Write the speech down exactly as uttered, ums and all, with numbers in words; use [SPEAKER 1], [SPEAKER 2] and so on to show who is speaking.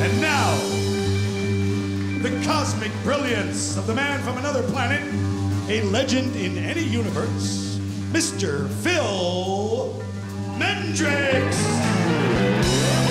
[SPEAKER 1] And now, the cosmic brilliance of the man from another planet, a legend in any universe, Mister Phil Mendrix.